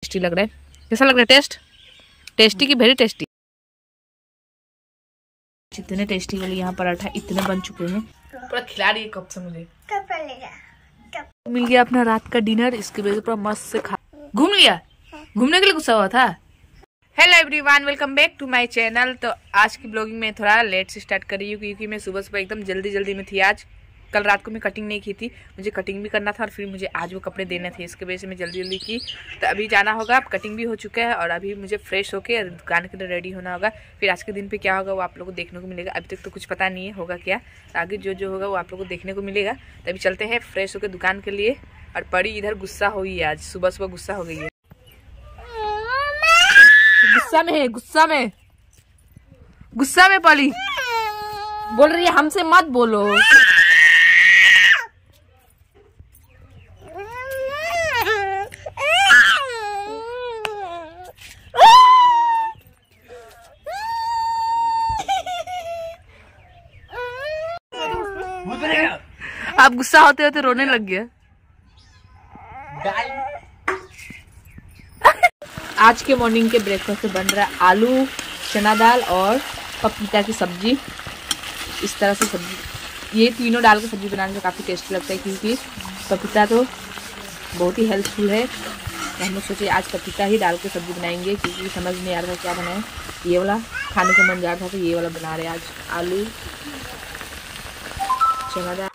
Tasty लग रहा है। कैसा लग रहा है टेस्ट? टेस्टी की वेरी टेस्टी। इतने टेस्टी वाले यहाँ पराठा इतने बन चुके हैं, पूरा खिला रही है कब से मुझे। मिल गया अपना रात का डिनर, इसकी वजह से पूरा मस्त से खा घूम लिया। घूमने के लिए गुस्सा हुआ था। Hello everyone, welcome back to my channel. तो आज की ब्लॉगिंग में थोड़ा लेट से स्टार्ट कर रही हूँ क्योंकि मैं सुबह एकदम जल्दी में थी। आज कल रात को मैं कटिंग नहीं की थी, मुझे कटिंग भी करना था और फिर मुझे आज वो कपड़े देने थे, इसके वजह से मैं जल्दी की। तो अभी जाना होगा, अब कटिंग भी हो चुका है और अभी मुझे फ्रेश होकर दुकान के लिए रेडी होना होगा। फिर आज के दिन पे क्या होगा वो आप लोगों को देखने को मिलेगा। अभी तक तो कुछ पता नहीं है होगा क्या, तो आगे जो होगा वो आप लोगों को देखने को मिलेगा। तो अभी चलते हैं फ्रेश होकर दुकान के लिए। और परी इधर गुस्सा हुई है, आज सुबह गुस्सा हो गई है। गुस्सा में परी बोल रही है हमसे मत बोलो। आप गुस्सा होते होते रोने लग गया। आज के मॉर्निंग के ब्रेकफास्ट में बन रहा है आलू चना दाल और पपीता की सब्जी। इस तरह से सब्जी, ये तीनों डाल के सब्जी बनाने में काफ़ी टेस्टी लगता है क्योंकि पपीता तो बहुत ही हेल्पफुल है। तो हम लोग सोचे आज पपीता ही डाल के सब्जी बनाएंगे क्योंकि समझ नहीं आ रहा था क्या बनाए। ये वाला खाने का मन जा रहा था तो ये वाला बना रहे आज, आलू चना दाल।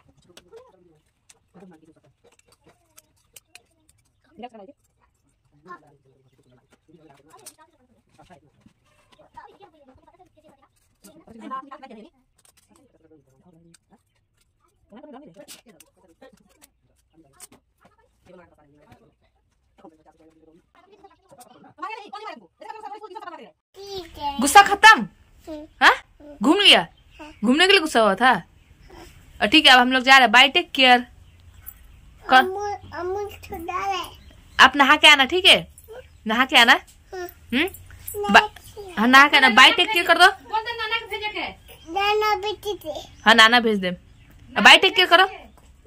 गुस्सा खत्म? हाँ, घूम लिया। घूमने के लिए गुस्सा हुआ था। और ठीक है, अब हम लोग जा रहे हैं। Bye, take care. आप नहा के आना, ठीक है? नहा के आना। हाँ, नहा के आना। बाय, टेक केयर कर दो। हाँ, नाना भेज दे। बाय, टेक केयर करो।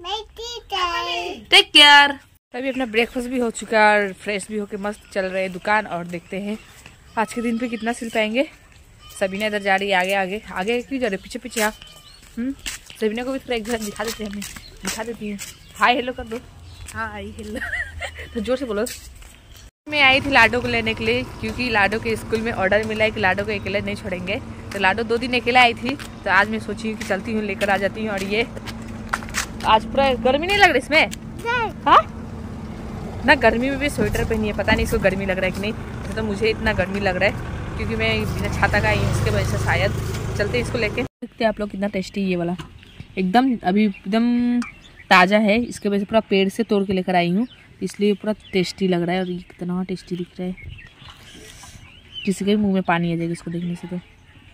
Take care. अभी अपना ब्रेकफास्ट भी हो चुका है और फ्रेश भी होके मस्त चल रहे हैं दुकान। और देखते हैं आज के दिन पे कितना सिल पाएंगे। सबीना इधर जा रही है, आगे क्यों जा रहे, पीछे आप। सबीना को भी थोड़ा एक बार दिखा देते हैं, दिखा देती है। हाय हेलो कर दो। हाय हेलो तो जोर से बोलो। मैं आई थी लाडो को लेने के लिए क्योंकि लाडो के स्कूल में ऑर्डर मिला है कि लाडो को अकेले नहीं छोड़ेंगे। तो लाडो 2 दिन अकेला आई थी, तो आज मैं सोची हूँ कि चलती हूँ, लेकर आ जाती हूँ। और ये आज पूरा गर्मी नहीं लग रही इसमें? हाँ ना, गर्मी में भी स्वेटर पहनी है। पता नहीं इसको गर्मी लग रहा है कि नहीं। तो मुझे इतना गर्मी लग रहा है क्योंकि मैं बिना छाता का आई हूँ, इसके वजह से शायद। चलते इसको लेके। देखते हैं आप लोग कितना टेस्टी ये वाला, एकदम अभी एकदम ताज़ा है। इसके वजह से पूरा पेड़ से तोड़ के लेकर आई हूँ, इसलिए पूरा टेस्टी लग रहा है। और ये कितना टेस्टी दिख रहा है, किसी के मुंह में पानी आ जाएगा इसको देखने से। तो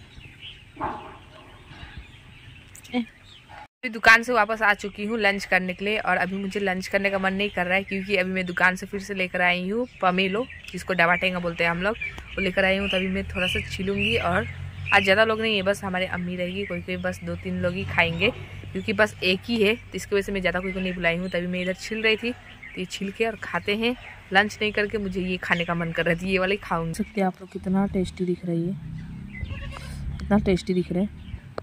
दुकान से वापस आ चुकी हूँ लंच करने के लिए। और अभी मुझे लंच करने का मन नहीं कर रहा है क्योंकि अभी मैं दुकान से फिर से लेकर आई हूँ पमेलो, जिसको डवाटेंगा बोलते हैं हम लोग, वो लेकर आई हूँ। तभी मैं थोड़ा सा छीलूंगी। और आज ज़्यादा लोग नहीं है, बस हमारे अम्मी रहेगी, कोई बस 2-3 लोग ही खाएंगे क्योंकि बस एक ही है। तो इसकी वजह से मैं ज़्यादा कोई को नहीं बुलाई हूँ। तभी मैं इधर छील रही थी, तो ये छील के और खाते हैं। लंच नहीं करके मुझे ये खाने का मन कर रहा था, ये वाला ही खाऊंगी। सकते हैं आप लोग कितना टेस्टी दिख रही है, कितना टेस्टी दिख रहा है।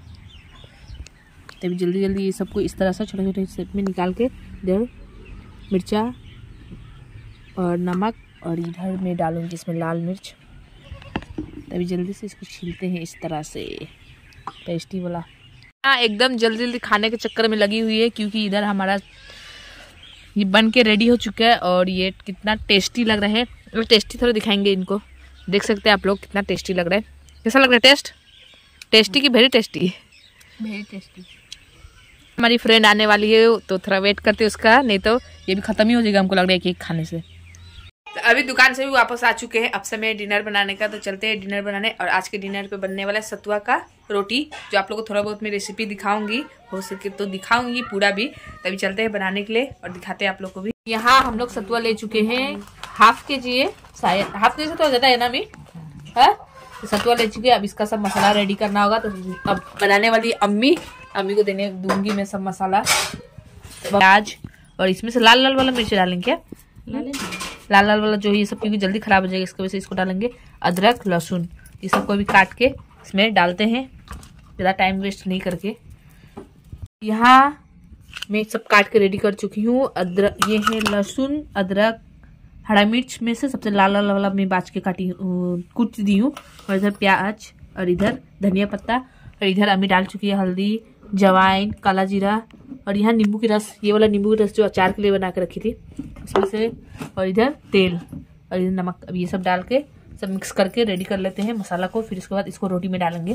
तभी जल्दी ये सबको इस तरह से छोटे सेट में निकाल के इधर मिर्चा और नमक और इधर में डालूंगी इसमें लाल मिर्च। तभी जल्दी से इसको छीलते हैं इस तरह से, टेस्टी वाला। हाँ, एकदम जल्दी खाने के चक्कर में लगी हुई है क्योंकि इधर हमारा ये बन के रेडी हो चुका है। और ये कितना टेस्टी लग रहा है, और टेस्टी थोड़ा दिखाएंगे इनको। देख सकते हैं आप लोग कितना टेस्टी लग रहा है। कैसा लग रहा है टेस्ट? टेस्टी की वेरी टेस्टी? Very tasty. हमारी फ्रेंड आने वाली है तो थोड़ा वेट करते उसका, नहीं तो ये भी खत्म ही हो जाएगा हमको लग रहा है केक खाने से। तो अभी दुकान से भी वापस आ चुके हैं, अब समय डिनर बनाने का। तो चलते हैं डिनर बनाने। और आज के डिनर पे बनने वाला है सतुआ का रोटी, जो आप लोगों को थोड़ा बहुत मैं रेसिपी दिखाऊंगी, हो सके तो दिखाऊंगी पूरा भी। तभी चलते हैं बनाने के लिए और दिखाते हैं आप लोग को भी। यहाँ हम लोग सतुआ ले चुके हैं, हाफ kg है, शायद हाफ kg से तो ज्यादा है ना मी है। तो सतुआ ले चुके हैं, अब इसका सब मसाला रेडी करना होगा। तो अब बनाने वाली अम्मी को देने दूंगी मैं सब मसाला, प्याज, और इसमें से लाल लाल वाला मिर्च डालेंगे क्या? लाल लाल वाला जो है ये सब, क्योंकि जल्दी खराब हो जाएगा, इसकी वजह से इसको डालेंगे। अदरक लहसुन ये सबको भी काट के इसमें डालते हैं, ज़्यादा टाइम वेस्ट नहीं करके। यहाँ मैं सब काट के रेडी कर चुकी हूँ। अदरक, ये है लहसुन, अदरक, हरा मिर्च में से सबसे लाल लाल वाला मैं बाच के काटी कूट दी हूँ, और इधर प्याज, और इधर धनिया पत्ता, और इधर अम्मी डाल चुकी है हल्दी, जवाइन, काला जीरा, और यहाँ नींबू की रस, ये वाला नींबू की रस जो अचार के लिए बना के रखी थी उसमें से, और इधर तेल, और इधर नमक। अब ये सब डाल के सब मिक्स करके रेडी कर लेते हैं मसाला को। फिर इसके बाद इसको रोटी में डालेंगे।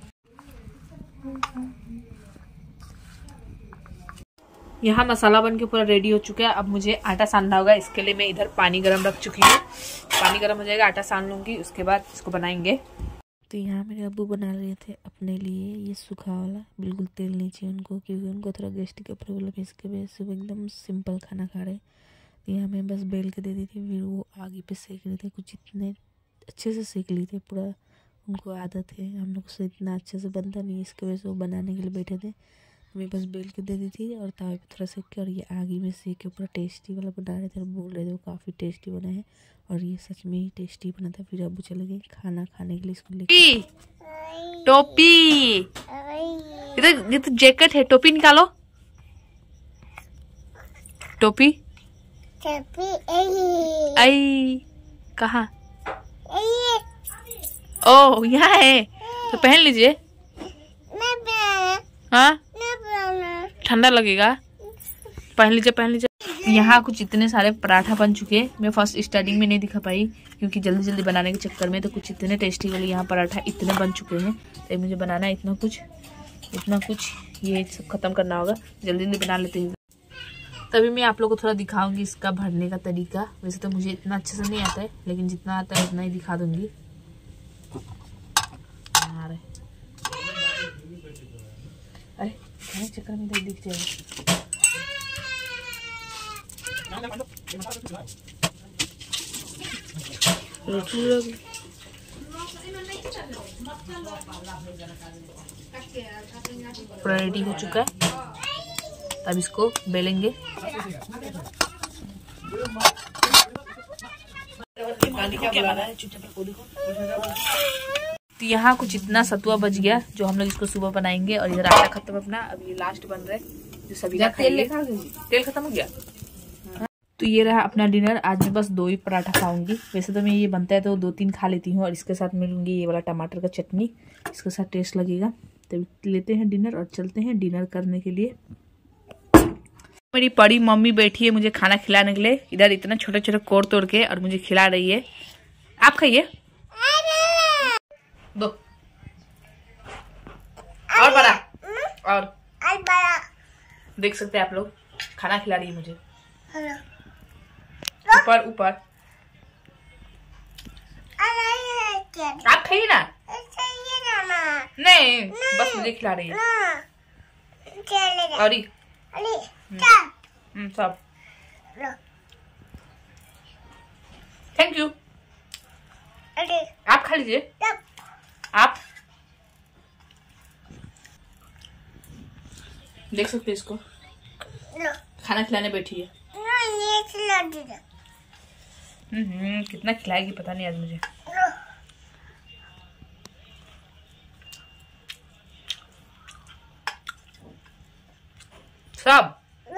यहाँ मसाला बन के पूरा रेडी हो चुका है। अब मुझे आटा सानना होगा, इसके लिए मैं इधर पानी गरम रख चुकी हूँ। पानी गरम हो जाएगा, आटा सान लूँगी, उसके बाद इसको बनाएंगे। तो यहाँ मेरे अब्बू बना रहे थे अपने लिए ये सूखा वाला, बिल्कुल तेल नहीं चाहिए उनको, क्योंकि उनको थोड़ा गैस्ट्रिक का प्रॉब्लम है, इसके वजह से वो एकदम सिंपल खाना खा रहे। तो यहाँ मैं बस बेल के दे दी थी, फिर वो आगे पे सेक रहे थे। कुछ इतने अच्छे से सेक लिए थे, पूरा उनको आदत है, हम लोग से इतना अच्छे से बनता नहीं, इसकी वजह से वो बनाने के लिए बैठे थे। मैं बस बेल के दे दी थी और तवे पे थोड़ा सेक के, और ये आगे में सेक के पूरा टेस्टी वाला बना रहे थे, और बोल रहे थे वो काफ़ी टेस्टी बना है, और ये सच में ही टेस्टी बना था। फिर अब्बू चले गए खाना खाने के लिए इसको लेके। टोपी, इधर ये तो जैकेट है, टोपी निकालो। टोपी आई कहाँ? ओह यहाँ है, तो पहन लीजिए। हाँ ठंडा लगेगा, पहन लीजिए पहन लीजिए। यहाँ कुछ इतने सारे पराठा बन चुके हैं। मैं फर्स्ट स्टार्टिंग में नहीं दिखा पाई क्योंकि जल्दी जल्दी बनाने के चक्कर में, तो कुछ इतने टेस्टी वाले यहाँ पराठा इतने बन चुके हैं। तो मुझे बनाना है इतना कुछ, ये सब खत्म करना होगा, जल्दी जल्दी बना लेते हैं। तभी मैं आप लोगों को थोड़ा दिखाऊंगी इसका भरने का तरीका। वैसे तो मुझे इतना अच्छे से नहीं आता है, लेकिन जितना आता है उतना ही दिखा दूंगी। अरे खाने चक्कर में दिख जाएगा। रेडी हो चुका है, तब इसको बेलेंगे। तो यहाँ कुछ इतना सतुआ बच गया जो हम लोग इसको सुबह बनाएंगे, और इधर आटा खत्म अपना, अब ये लास्ट बन रहा है जो सभी तेल खत्म हो गया। तो ये रहा अपना डिनर। आज मैं बस 2 ही पराठा खाऊंगी। वैसे तो मैं ये बनता है तो 2-3 खा लेती हूँ, और इसके साथ मैं लूंगी ये वाला टमाटर का चटनी, इसके साथ टेस्ट लगेगा। तो लेते हैं डिनर और चलते हैं डिनर करने के लिए। मेरी बड़ी मम्मी बैठी है मुझे खाना खिलाने के लिए, इधर इतना छोटे छोटे कोड़ तोड़ के, और मुझे खिला रही है। आप खाइए, दो और बड़ा, और देख सकते हैं आप लोग, खाना खिला रही है मुझे ऊपर ऊपर। आप खाइए ना। नहीं बस मुझे खिला रही है। और सब थैंक यू। आप खा लीजिए। आप देख सकते हैं इसको, खाना खिलाने बैठी है। कितना खिलाएगी पता नहीं आज मुझे। सब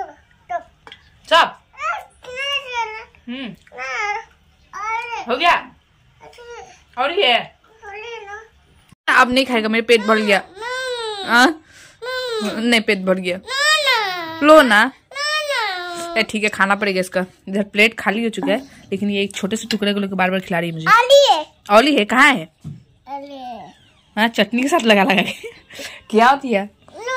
हो गया, और ये अब नहीं खाएगा, मेरे पेट भर गया। नहीं पेट भर गया, लो ना। ठीक है खाना पड़ेगा इसका। इधर प्लेट खाली हो चुका है, लेकिन ये एक छोटे से टुकड़े को लेकर बार बार खिला रही है मुझे। औली है कहाँ है? हाँ चटनी के साथ लगा लगा के क्या होती है?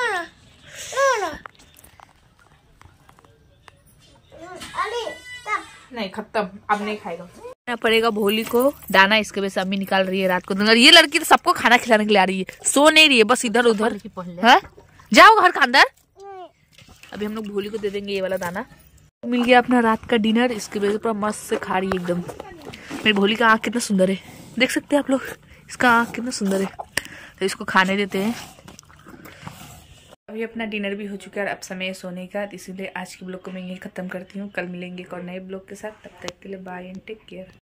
नहीं खत्म, अब नहीं खाएगा। पड़ेगा भोली को दाना, इसके वजह से अम्मी निकाल रही है रात को। ये लड़की तो सबको खाना खिलाने के लिए आ रही है, सो नहीं रही है, बस इधर उधर। जाओ घर के अंदर। अभी हम लोग भोली को दे देंगे ये वाला दाना। मिल गया अपना रात का डिनर, इसकी वजह से पूरा मस्त से खा रही है एकदम। मेरी भोली का आँख कितना सुंदर है, देख सकते हैं आप लोग, इसका आँख कितना सुंदर है। तो इसको खाने देते हैं। अभी अपना डिनर भी हो चुका है और अब समय है सोने का, इसीलिए आज के ब्लॉग को मैं यहीं ख़त्म करती हूँ। कल मिलेंगे एक और नए ब्लॉग के साथ, तब तक के लिए बाय एंड टेक केयर।